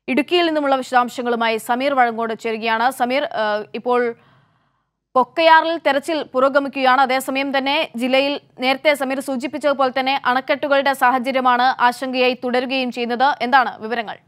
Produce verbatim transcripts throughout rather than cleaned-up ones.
ഇടുക്കിയിൽ നിന്നുമുള്ള വിശദാംശങ്ങളുമായി സമീർ വഴങ്ങോട് ചേരുകയാണ്. സമീർ, ഇപ്പോൾ പൊക്കയാറിൽ തെരച്ചിൽ പുരോഗമിക്കുകയാണ്. അതേസമയം തന്നെ ജില്ലയിൽ നേരത്തെ സമീർ സൂചിപ്പിച്ചതുപോലെ തന്നെ അണക്കെട്ടുകളുടെ സാഹചര്യമാണ് ആശങ്കയായി തുടരുകയും ചെയ്യുന്നത്. എന്താണ് വിവരങ്ങൾ?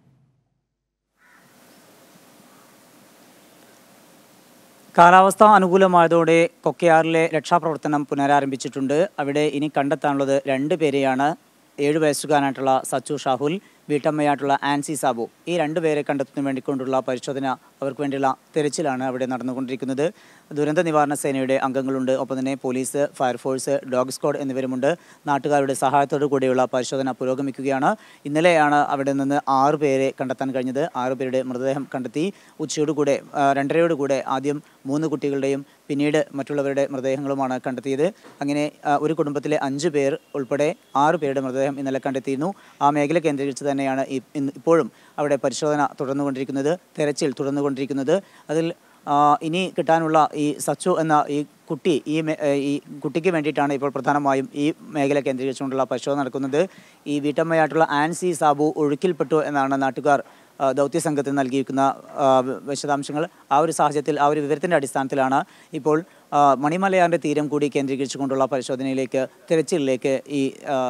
കാലാവസ്ഥ അനുകൂലമായതോടെ കൊക്കയാറിലെ രക്ഷാപ്രവർത്തനം പുനരാരംഭിച്ചിട്ടുണ്ട്. അവിടെ ഇനി കണ്ടെത്താനുള്ളത് രണ്ട് പേരെയാണ്. ഏഴു വയസ്സുകാരനായിട്ടുള്ള സച്ചു ഷാഹുൽ, വീട്ടമ്മയായിട്ടുള്ള ആൻസി സാബു. ഈ രണ്ടുപേരെ കണ്ടെത്തുന്നതിന് വേണ്ടിക്കൊണ്ടുള്ള പരിശോധന, അവർക്ക് വേണ്ടിയുള്ള തെരച്ചിലാണ് അവിടെ നടന്നുകൊണ്ടിരിക്കുന്നത്. ദുരന്ത നിവാരണ സേനയുടെ അംഗങ്ങളുണ്ട്, ഒപ്പം തന്നെ പോലീസ്, ഫയർഫോഴ്സ്, ഡോഗ് സ്ക്വാഡ് എന്നിവരുമുണ്ട്. നാട്ടുകാരുടെ സഹായത്തോടു കൂടിയുള്ള പരിശോധന പുരോഗമിക്കുകയാണ്. ഇന്നലെയാണ് അവിടെ നിന്ന് ആറു പേരെ കണ്ടെത്താൻ കഴിഞ്ഞത്. ആറു പേരുടെ മൃതദേഹം കണ്ടെത്തി. ഉച്ചയോടുകൂടെ രണ്ടരയോടുകൂടെ ആദ്യം മൂന്ന് കുട്ടികളുടെയും പിന്നീട് മറ്റുള്ളവരുടെ മൃതദേഹങ്ങളുമാണ് കണ്ടെത്തിയത്. അങ്ങനെ ഒരു കുടുംബത്തിലെ അഞ്ചു പേർ ഉൾപ്പെടെ ആറു പേരുടെ മൃതദേഹം ഇന്നലെ കണ്ടെത്തിയിരുന്നു. ആ മേഖല കേന്ദ്രീകരിച്ച് തന്നെയാണ് ഇപ്പോഴും അവിടെ പരിശോധന തുടർന്നുകൊണ്ടിരിക്കുന്നത്, തെരച്ചിൽ തുടർന്നുകൊണ്ടിരിക്കുന്നത്. അതിൽ ഇനി കിട്ടാനുള്ള ഈ സച്ചു എന്ന ഈ കുട്ടി, ഈ ഈ കുട്ടിക്ക് വേണ്ടിയിട്ടാണ് ഇപ്പോൾ പ്രധാനമായും ഈ മേഖല കേന്ദ്രീകരിച്ചുകൊണ്ടുള്ള പരിശോധന നടക്കുന്നത്. ഈ വീട്ടമ്മയായിട്ടുള്ള ആൻസി സാബു ഒഴുക്കിൽപ്പെട്ടു എന്നാണ് നാട്ടുകാർ ദൗത്യ സംഘത്തിന് നൽകിയിരിക്കുന്ന വിശദാംശങ്ങൾ. ആ ഒരു സാഹചര്യത്തിൽ, ആ ഒരു വിവരത്തിൻ്റെ അടിസ്ഥാനത്തിലാണ് ഇപ്പോൾ മണിമലയാറിൻ്റെ തീരം കൂടി കേന്ദ്രീകരിച്ചുകൊണ്ടുള്ള പരിശോധനയിലേക്ക്, തെരച്ചിലിലേക്ക് ഈ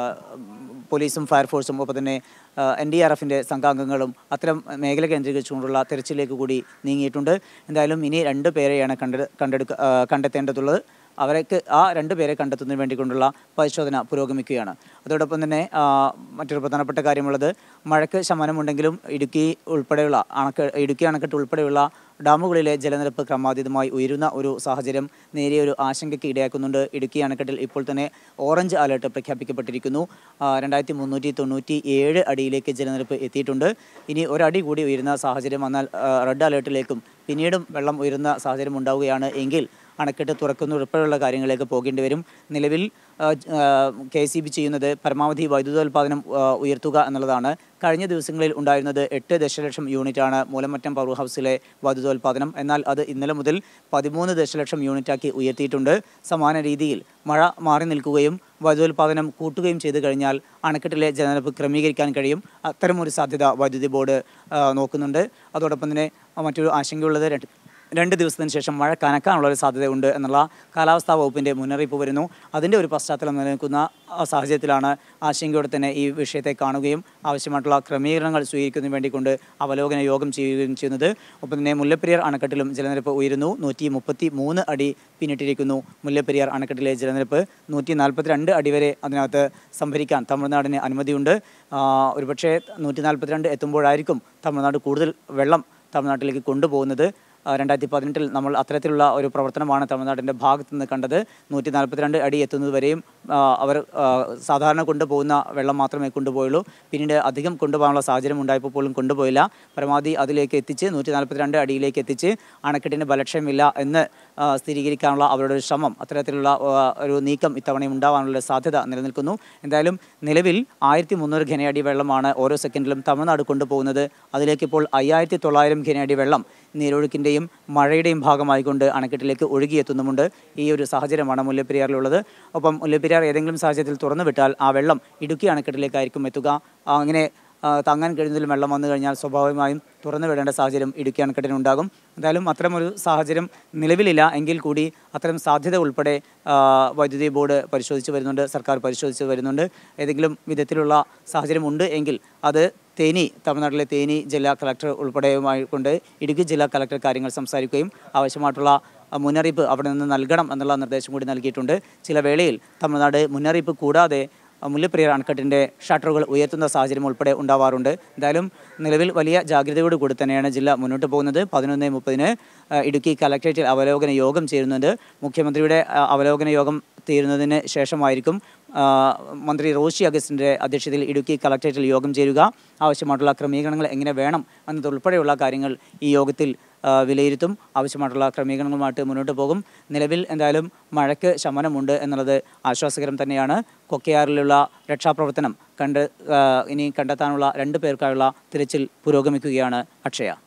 പോലീസും ഫയർഫോഴ്സും ഒപ്പം തന്നെ എൻ ഡി ആർ എഫിൻ്റെ സംഘാംഗങ്ങളും അത്തരം മേഖല കേന്ദ്രീകരിച്ചുകൊണ്ടുള്ള തെരച്ചിലേക്ക് കൂടി നീങ്ങിയിട്ടുണ്ട്. എന്തായാലും ഇനി രണ്ട് പേരെയാണ് കണ്ടെ കണ്ടെടുക്ക കണ്ടെത്തേണ്ടതുള്ളത്. അവർക്ക് ആ രണ്ട് പേരെ കണ്ടെത്തുന്നതിന് വേണ്ടിക്കൊണ്ടുള്ള പരിശോധന പുരോഗമിക്കുകയാണ്. അതോടൊപ്പം തന്നെ മറ്റൊരു പ്രധാനപ്പെട്ട കാര്യമുള്ളത്, മഴയ്ക്ക് ശമനമുണ്ടെങ്കിലും ഇടുക്കി ഉൾപ്പെടെയുള്ള അണക്കെ ഇടുക്കി അണക്കെട്ട് ഉൾപ്പെടെയുള്ള ഡാമുകളിലെ ജലനിരപ്പ് ക്രമാതീതമായി ഉയരുന്ന ഒരു സാഹചര്യം നേരിയ ഒരു ആശങ്കയ്ക്ക് ഇടയാക്കുന്നുണ്ട്. ഇടുക്കി അണക്കെട്ടിൽ ഇപ്പോൾ തന്നെ ഓറഞ്ച് അലേർട്ട് പ്രഖ്യാപിക്കപ്പെട്ടിരിക്കുന്നു. രണ്ടായിരത്തി മുന്നൂറ്റി തൊണ്ണൂറ്റി ഏഴ് അടിയിലേക്ക് ജലനിരപ്പ് എത്തിയിട്ടുണ്ട്. ഇനി ഒരടി കൂടി ഉയരുന്ന സാഹചര്യം വന്നാൽ റെഡ് അലേർട്ടിലേക്കും പിന്നീടും വെള്ളം ഉയരുന്ന സാഹചര്യം ഉണ്ടാവുകയാണ് എങ്കിൽ അണക്കെട്ട് തുറക്കുന്ന ഉൾപ്പെടെയുള്ള കാര്യങ്ങളിലേക്ക് പോകേണ്ടി വരും. നിലവിൽ കെ എസ് ഇ ബി ചെയ്യുന്നത് പരമാവധി വൈദ്യുതോൽപാദനം ഉയർത്തുക എന്നുള്ളതാണ്. കഴിഞ്ഞ ദിവസങ്ങളിൽ ഉണ്ടായിരുന്നത് എട്ട് ദശലക്ഷം യൂണിറ്റാണ് മൂലമറ്റം പവർ ഹൗസിലെ വൈദ്യുതോൽപാദനം. എന്നാൽ അത് ഇന്നലെ മുതൽ പതിമൂന്ന് ദശലക്ഷം യൂണിറ്റാക്കി ഉയർത്തിയിട്ടുണ്ട്. സമാന രീതിയിൽ മഴ മാറി നിൽക്കുകയും വൈദ്യുതോൽപാദനം കൂട്ടുകയും ചെയ്തു കഴിഞ്ഞാൽ അണക്കെട്ടിലെ ജലനിരപ്പ് ക്രമീകരിക്കാൻ കഴിയും. അത്തരമൊരു സാധ്യത വൈദ്യുതി ബോർഡ് നോക്കുന്നുണ്ട്. അതോടൊപ്പം തന്നെ മറ്റൊരു ആശങ്കയുള്ളത്, രണ്ട് ദിവസത്തിന് ശേഷം മഴ കനക്കാനുള്ള ഒരു സാധ്യതയുണ്ട് എന്നുള്ള കാലാവസ്ഥാ വകുപ്പിൻ്റെ മുന്നറിയിപ്പ് വരുന്നു. അതിൻ്റെ ഒരു പശ്ചാത്തലം നിലനിൽക്കുന്ന സാഹചര്യത്തിലാണ് ആശങ്കയോടെ തന്നെ ഈ വിഷയത്തെ കാണുകയും ആവശ്യമായിട്ടുള്ള ക്രമീകരണങ്ങൾ സ്വീകരിക്കുന്നതിന് വേണ്ടിക്കൊണ്ട് അവലോകന യോഗം ചെയ്യുകയും ചെയ്യുന്നത്. ഒപ്പം തന്നെ മുല്ലപ്പെരിയാർ അണക്കെട്ടിലും ജലനിരപ്പ് ഉയരുന്നു. നൂറ്റി മുപ്പത്തി മൂന്ന് അടി പിന്നിട്ടിരിക്കുന്നു മുല്ലപ്പെരിയാർ അണക്കെട്ടിലെ ജലനിരപ്പ്. നൂറ്റി നാൽപ്പത്തി രണ്ട് അടി വരെ അതിനകത്ത് സംഭരിക്കാൻ തമിഴ്നാടിന് അനുമതിയുണ്ട്. ഒരുപക്ഷെ നൂറ്റി നാൽപ്പത്തിരണ്ട് എത്തുമ്പോഴായിരിക്കും തമിഴ്നാട് കൂടുതൽ വെള്ളം തമിഴ്നാട്ടിലേക്ക് കൊണ്ടുപോകുന്നത്. രണ്ടായിരത്തി പതിനെട്ടിൽ നമ്മൾ അത്തരത്തിലുള്ള ഒരു പ്രവർത്തനമാണ് തമിഴ്നാടിൻ്റെ ഭാഗത്തു നിന്ന് കണ്ടത്. നൂറ്റി നാൽപ്പത്തിരണ്ട് അടി എത്തുന്നതുവരെയും അവർ സാധാരണ കൊണ്ടുപോകുന്ന വെള്ളം മാത്രമേ കൊണ്ടുപോയുള്ളൂ. പിന്നീട് അധികം കൊണ്ടുപോകാനുള്ള സാഹചര്യം ഉണ്ടായപ്പോൾ പോലും കൊണ്ടുപോയില്ല. പരമാവധി അതിലേക്ക് എത്തിച്ച് നൂറ്റി നാൽപ്പത്തിരണ്ട് അടിയിലേക്ക് എത്തിച്ച് അണക്കെട്ടിന് ബലക്ഷയമില്ല എന്ന് സ്ഥിരീകരിക്കാനുള്ള അവരുടെ ഒരു ശ്രമം, അത്തരത്തിലുള്ള ഒരു നീക്കം ഇത്തവണയും ഉണ്ടാകാനുള്ള സാധ്യത നിലനിൽക്കുന്നു. എന്തായാലും നിലവിൽ ആയിരത്തി മുന്നൂറ് ഘനയടി വെള്ളമാണ് ഓരോ സെക്കൻഡിലും തമിഴ്നാട് കൊണ്ടുപോകുന്നത്. അതിലേക്കിപ്പോൾ അയ്യായിരത്തി തൊള്ളായിരം ഘനയടി വെള്ളം നീരൊഴുക്കിൻ്റെയും മഴയുടെയും ഭാഗമായിക്കൊണ്ട് അണക്കെട്ടിലേക്ക് ഒഴുകിയെത്തുന്നുമുണ്ട്. ഈ ഒരു സാഹചര്യമാണ് മുല്ലപ്പെരിയാറിലുള്ളത്. ഒപ്പം മുല്ലപ്പെരിയാർ ഏതെങ്കിലും സാഹചര്യത്തിൽ തുറന്നു വിട്ടാൽ ആ വെള്ളം ഇടുക്കി അണക്കെട്ടിലേക്കായിരിക്കും എത്തുക. അങ്ങനെ താങ്ങാൻ കഴിയുന്നതിലും വെള്ളം വന്നു കഴിഞ്ഞാൽ സ്വാഭാവികമായും തുറന്നു വിടേണ്ട സാഹചര്യം ഇടുക്കി അണക്കെട്ടിനുണ്ടാകും. എന്തായാലും അത്തരമൊരു സാഹചര്യം നിലവിലില്ല എങ്കിൽ കൂടി അത്തരം സാധ്യത ഉൾപ്പെടെ വൈദ്യുതി ബോർഡ് പരിശോധിച്ച് വരുന്നുണ്ട്, സർക്കാർ പരിശോധിച്ച് വരുന്നുണ്ട്. ഏതെങ്കിലും വിധത്തിലുള്ള സാഹചര്യം ഉണ്ട് എങ്കിൽ അത് തേനി, തമിഴ്നാട്ടിലെ തേനി ജില്ലാ കളക്ടർ ഉൾപ്പെടെയുമായി കൊണ്ട് ഇടുക്കി ജില്ലാ കളക്ടർ കാര്യങ്ങൾ സംസാരിക്കുകയും ആവശ്യമായിട്ടുള്ള മുന്നറിയിപ്പ് അവിടെ നിന്ന് നൽകണം എന്നുള്ള നിർദ്ദേശം കൂടി നൽകിയിട്ടുണ്ട്. ചില വേളയിൽ തമിഴ്നാട് മുന്നറിയിപ്പ് കൂടാതെ മുല്ലപ്പെരിയാർ അണക്കെട്ടിൻ്റെ ഷട്ടറുകൾ ഉയർത്തുന്ന സാഹചര്യം ഉൾപ്പെടെ ഉണ്ടാവാറുണ്ട്. എന്തായാലും നിലവിൽ വലിയ ജാഗ്രതയോട് കൂടി തന്നെയാണ് ജില്ല മുന്നോട്ട് പോകുന്നത്. പതിനൊന്ന് മുപ്പതിന് ഇടുക്കി കലക്ട്രേറ്റിൽ അവലോകന യോഗം ചേരുന്നുണ്ട്. മുഖ്യമന്ത്രിയുടെ അവലോകന യോഗം തീരുന്നതിന് ശേഷമായിരിക്കും മന്ത്രി റോഷി അഗസ്റ്റിൻ്റെ അധ്യക്ഷതയിൽ ഇടുക്കി കലക്ട്രേറ്റിൽ യോഗം ചേരുക. ആവശ്യമായിട്ടുള്ള ക്രമീകരണങ്ങൾ എങ്ങനെ വേണം എന്നതുൾപ്പെടെയുള്ള കാര്യങ്ങൾ ഈ യോഗത്തിൽ വിലയിരുത്തും. ആവശ്യമായിട്ടുള്ള ക്രമീകരണങ്ങളുമായിട്ട് മുന്നോട്ട് പോകും. നിലവിൽ എന്തായാലും മഴയ്ക്ക് ശമനമുണ്ട് എന്നുള്ളത് ആശ്വാസകരം തന്നെയാണ്. കൊക്കയാറിലുള്ള രക്ഷാപ്രവർത്തനം കണ്ട് ഇനി കണ്ടെത്താനുള്ള രണ്ട് പേർക്കായുള്ള തിരച്ചിൽ പുരോഗമിക്കുകയാണ്. അക്ഷയ.